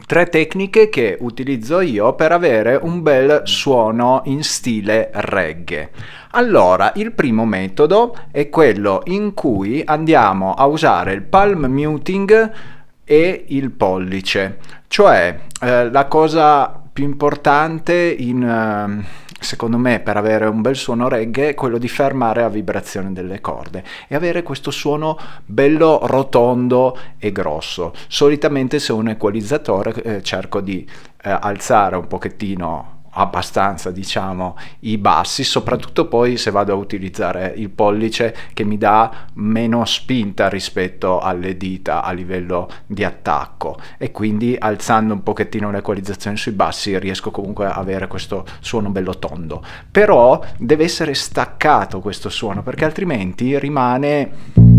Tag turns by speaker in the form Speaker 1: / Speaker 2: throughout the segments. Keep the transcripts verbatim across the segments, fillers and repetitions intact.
Speaker 1: Tre tecniche che utilizzo io per avere un bel suono in stile reggae. Allora, il primo metodo è quello in cui andiamo a usare il palm muting e il pollice, cioè eh, la cosa più importante in, eh, secondo me, per avere un bel suono reggae è quello di fermare la vibrazione delle corde e avere questo suono bello rotondo e grosso. Solitamente se ho un equalizzatore eh, cerco di eh, alzare un pochettino abbastanza, diciamo, i bassi, soprattutto poi se vado a utilizzare il pollice, che mi dà meno spinta rispetto alle dita a livello di attacco, e quindi alzando un pochettino l'equalizzazione sui bassi riesco comunque a avere questo suono bello tondo. Però deve essere staccato questo suono, perché altrimenti rimane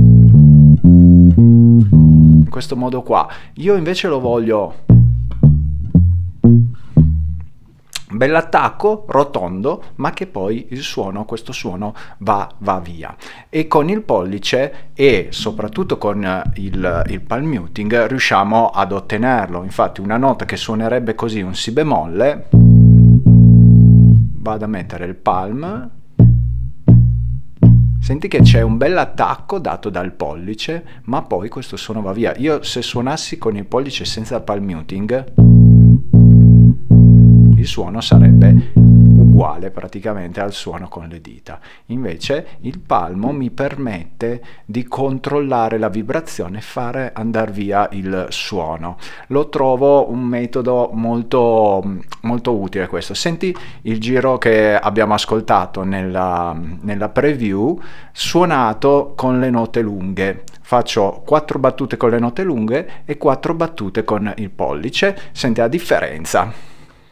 Speaker 1: in questo modo qua. Io invece lo voglio bell'attacco, rotondo, ma che poi il suono, questo suono va, va via. E con il pollice e soprattutto con il, il palm muting riusciamo ad ottenerlo. Infatti una nota che suonerebbe così, un si bemolle, vado a mettere il palm, senti che c'è un bell'attacco dato dal pollice, ma poi questo suono va via. Io se suonassi con il pollice senza il palm muting, il suono sarebbe uguale praticamente al suono con le dita. Invece il palmo mi permette di controllare la vibrazione e fare andare via il suono. Lo trovo un metodo molto, molto utile questo. Senti il giro che abbiamo ascoltato nella, nella preview, suonato con le note lunghe. Faccio quattro battute con le note lunghe e quattro battute con il pollice. Senti la differenza.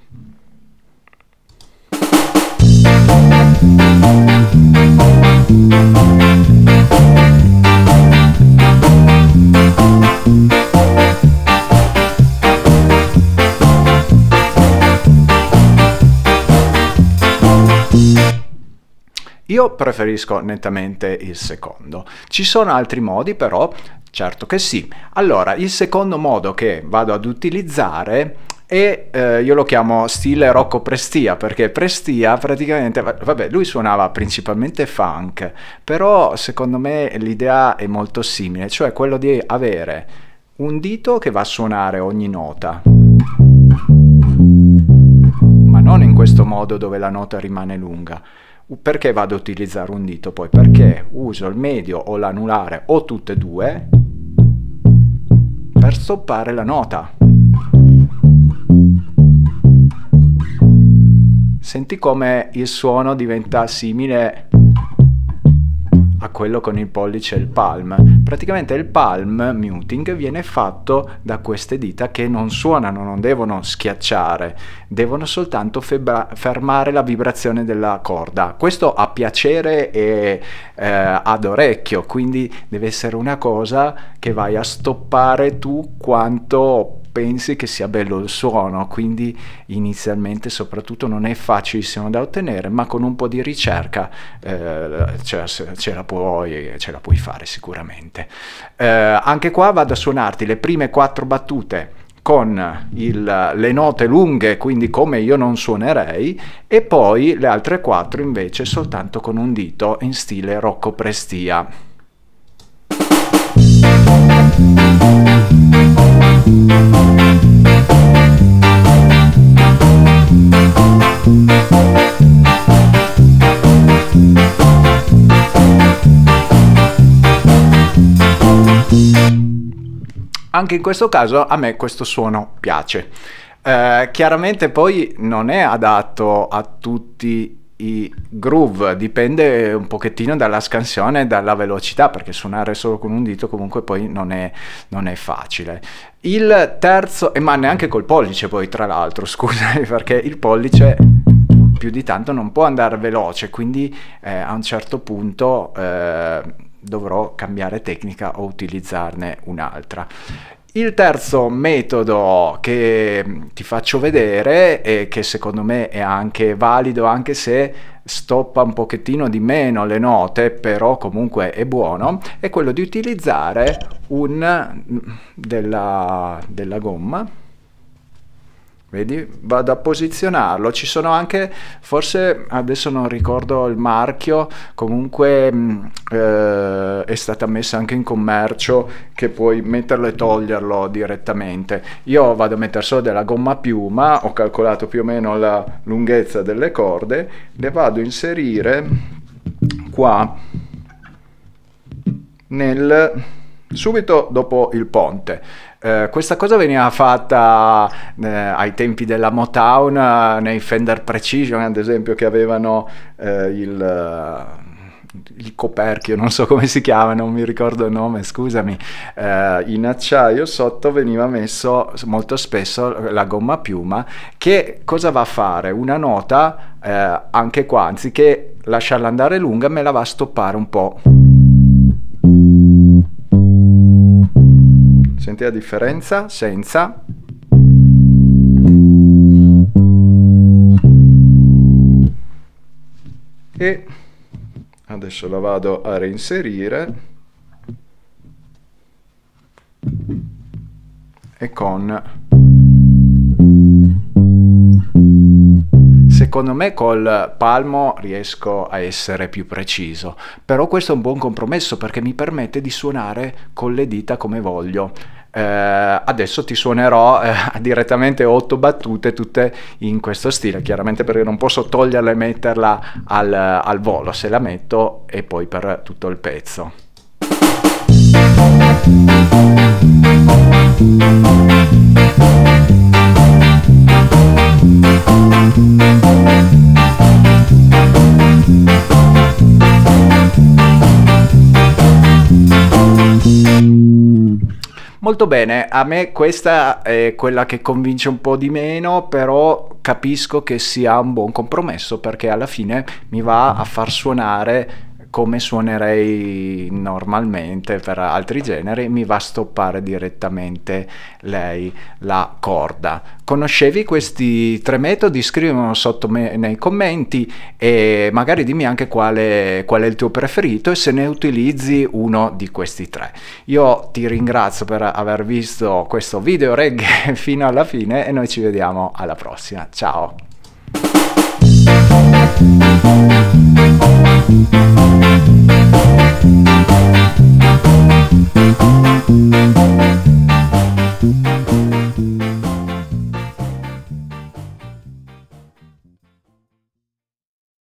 Speaker 1: Io preferisco nettamente il secondo. Ci sono altri modi però? Certo che sì. Allora, il secondo modo che vado ad utilizzare e eh, io lo chiamo stile Rocco Prestia, perché Prestia praticamente, vabbè, lui suonava principalmente funk, però secondo me l'idea è molto simile, cioè quello di avere un dito che va a suonare ogni nota, ma non in questo modo dove la nota rimane lunga. Perché vado a utilizzare un dito poi? Perché uso il medio o l'anulare o tutte e due per stoppare la nota. Senti come il suono diventa simile a quello con il pollice e il palm. Praticamente il palm muting viene fatto da queste dita che non suonano, non devono schiacciare, devono soltanto fermare la vibrazione della corda. Questo a piacere e eh, ad orecchio, quindi deve essere una cosa che vai a stoppare tu quanto pensi che sia bello il suono, quindi inizialmente soprattutto non è facilissimo da ottenere, ma con un po' di ricerca eh, ce, la, ce, la puoi, ce la puoi fare sicuramente. Eh, anche qua vado a suonarti le prime quattro battute con il, le note lunghe, quindi come io non suonerei, e poi le altre quattro invece soltanto con un dito in stile Rocco Prestia. Anche in questo caso a me questo suono piace. Eh, chiaramente poi non è adatto a tutti i groove, dipende un pochettino dalla scansione e dalla velocità, perché suonare solo con un dito comunque poi non è, non è facile. Il terzo, e ma neanche col pollice poi tra l'altro, scusami, perché il pollice più di tanto non può andare veloce, quindi eh, a un certo punto eh, dovrò cambiare tecnica o utilizzarne un'altra. Il terzo metodo che ti faccio vedere e che secondo me è anche valido, anche se stoppa un pochettino di meno le note, però comunque è buono, è quello di utilizzare un della, della gomma Vedi, vado a posizionarlo. Ci sono anche, forse adesso non ricordo il marchio, comunque mh, eh, è stata messa anche in commercio che puoi metterlo e toglierlo direttamente. Io vado a mettere solo della gomma a piuma, ho calcolato più o meno la lunghezza delle corde, le vado a inserire qua nel subito dopo il ponte. Eh, questa cosa veniva fatta eh, ai tempi della Motown, eh, nei Fender Precision ad esempio, che avevano eh, il, uh, il coperchio, non so come si chiama, non mi ricordo il nome, scusami, eh, in acciaio sotto veniva messo molto spesso la gomma a piuma, che cosa va a fare? Una nota, eh, anche qua, anziché lasciarla andare lunga, me la va a stoppare un po'. Senti la differenza? Senza. E adesso la vado a reinserire e con... Secondo me col palmo riesco a essere più preciso, però questo è un buon compromesso perché mi permette di suonare con le dita come voglio. Eh, adesso ti suonerò eh, direttamente otto battute tutte in questo stile, chiaramente perché non posso toglierla e metterla al, al volo, se la metto e poi per tutto il pezzo. Molto bene, a me questa è quella che convince un po' di meno, però capisco che sia un buon compromesso perché alla fine mi va a far suonare come suonerei normalmente per altri generi, mi va a stoppare direttamente lei la corda. Conoscevi questi tre metodi? Scrivimelo sotto me nei commenti e magari dimmi anche quale, qual è il tuo preferito e se ne utilizzi uno di questi tre. Io ti ringrazio per aver visto questo video reggae fino alla fine e noi ci vediamo alla prossima. Ciao! Thank you.